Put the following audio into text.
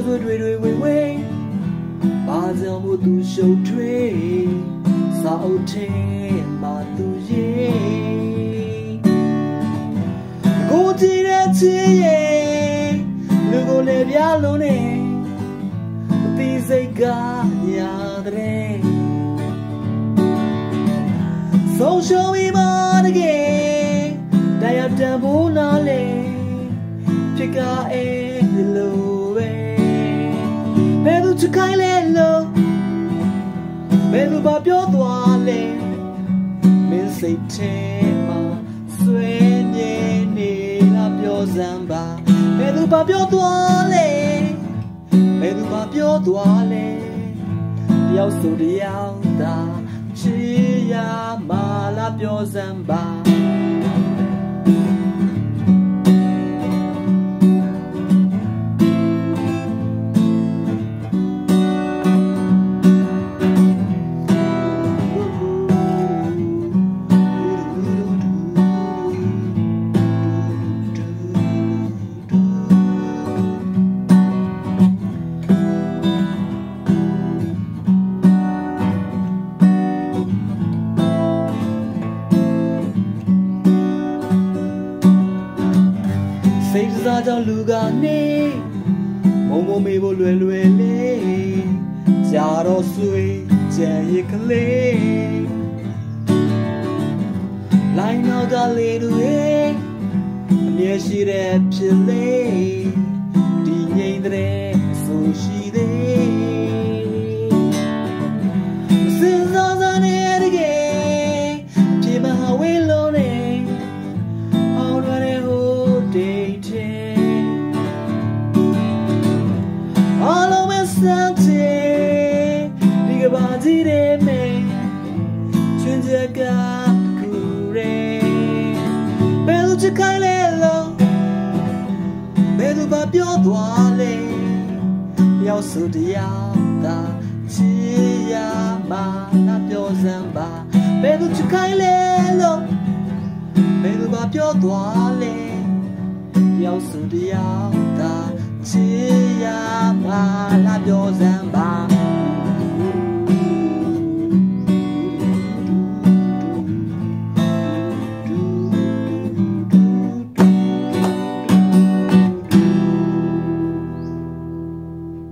တွေ့ဘာကြောင့်မို့သူရှုပ်ထွေးစာအုပ်ထဲမှာသူရေးကိုကြည့်တဲ့ချစ်ရဲ့လူကိုလည်းပြလုံးနေအသီးစိတ်ကညာတဲ့ဆုံးရှုံးပြီးမှတကယ်တရားတန်ဖို့နားလေဖြစ်ကအဲဒီလိုပဲဘယ်သူချစ်ခိုင်းလဲလို့ဘယ်သူဘာပြောသွားလဲမင်းစိတ်ထဲမှာဆွေးငြိမ်နေလားပြောစမ်းပါဘယ်သူဘာပြောသွားလဲဘယ်သူဘာပြောသွားလဲတယောက်ဆိုတယောက်သာချစ်ရမှာလားပြောစမ်းပါစိတ်စားကြောင့်လူကနေမုံမေဖို့လွယ်လေးကြာတော့ဆွေးကြံရစ်ကလေးလိုင်းနောက်ကလေးတွေအမြဲရှိတဲ့ဖြစ်လေးဒီငိမ့်တဲ့ဆိုရှိသေးမစင်စားစတဲ့တကယ်ပြေမဟာဝေးလုံးနေဟောင်းရတဲ့ဟိုဒေးဒီကဘာကြီးတဲ့မေချွင်းချက်ကကူရဲဘယ်လိုချစ်ခိုင်းလဲလို့ဘယ်သူဘာပြောသွားလဲရောက်စုတရားသာချစ်ရမှာနာပြောစမ်းပါဘယ်သူချစ်ခိုင်းလဲလို့ဘယ်သူဘာပြောသွားလဲရောက်စုတရားသာချစ်ရမှာနာပြောစမ်း